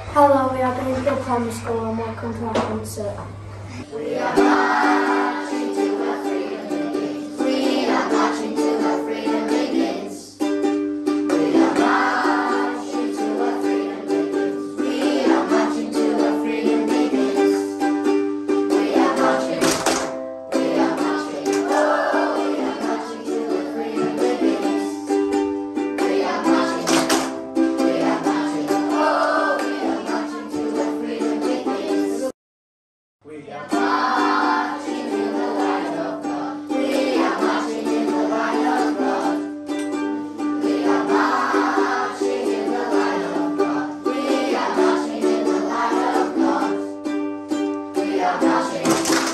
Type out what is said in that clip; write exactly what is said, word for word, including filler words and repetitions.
Hello, we are Greenfield Primary School and welcome to our concert. We are marching to a freedom begins. We are marching to a freedom begins. We are marching to a freedom begins. We are marching to a freedom begins. We are marching. We are marching. Oh, we are marching to a freedom begins. We are marching. We are marching. Oh, we are marching to a freedom begins. We are marching in the light of God. We are marching in the light of God. We are marching in the light of God. We are marching in the light of God. We are marching.